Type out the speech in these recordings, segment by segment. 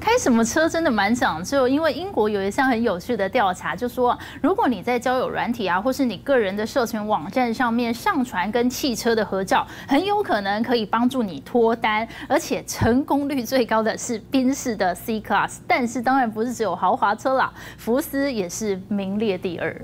开什么车真的蛮讲究，因为英国有一项很有趣的调查，就说如果你在交友软体啊，或是你个人的社群网站上面上传跟汽车的合照，很有可能可以帮助你脱单，而且成功率最高的是宾士的 C Class， 但是当然不是只有豪华车啦，福斯也是名列第2。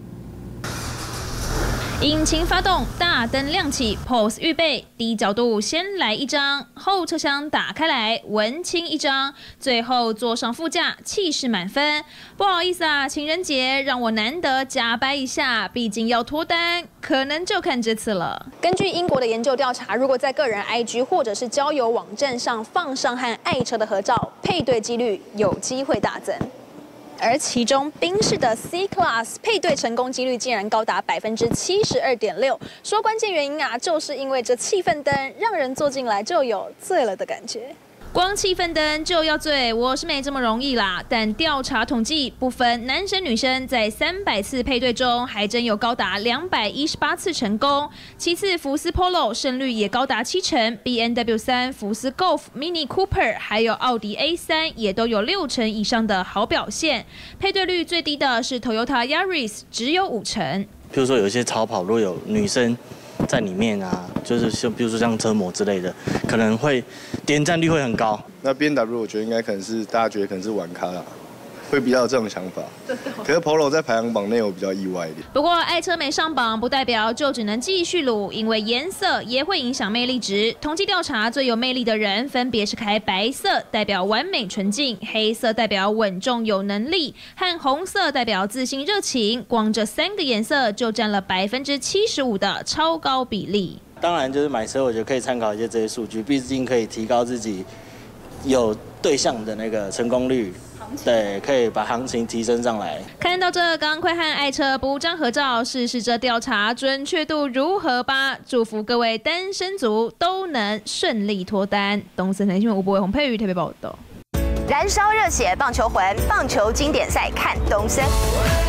引擎发动，大灯亮起 ，pose 预备，低角度先来一张，后车厢打开来，文青一张，最后坐上副驾，气势满分。不好意思啊，情人节让我难得假掰一下，毕竟要脱单，可能就看这次了。 根据英国的研究调查，如果在个人 IG 或者是交友网站上放上和爱车的合照，配对几率有机会大增。 而其中，宾士的 C Class 配对成功几率竟然高达72.6%。说关键原因啊，就是因为这气氛灯让人坐进来就有醉了的感觉。 光气氛灯就要醉，我是没这么容易啦。但调查统计，不分男生女生，在300次配对中，还真有高达218次成功。其次，福斯 Polo 胜率也高达70% ，BMW 3、福斯 Golf、Mini Cooper 还有奥迪 A3也都有60%以上的好表现。配对率最低的是 Toyota Yaris， 只有50%。 譬如说有一些超跑，如果有女生在里面啊，就是比如说像车模之类的，可能会点赞率会很高。 那 BMW 我觉得应该可能是大家觉得可能是玩咖啦，会比较有这种想法。可是 Polo 在排行榜内我比较意外一点。 不过爱车没上榜，不代表就只能继续撸，因为颜色也会影响魅力值。统计调查最有魅力的人，分别是开白色代表完美纯净，黑色代表稳重有能力，和红色代表自信热情。光这3个颜色就占了75%的超高比例。 当然，就是买车，我觉得可以参考一些这些数据，毕竟可以提高自己有对象的那个成功率。 对，可以把行情提升上来。 看到这，赶快和爱车补张合照，试试这调查准确度如何吧。祝福各位单身族都能顺利脱单。东森财经新闻吴博伟、洪佩瑜特别报道。 燃烧热血棒球魂，棒球经典赛看东森。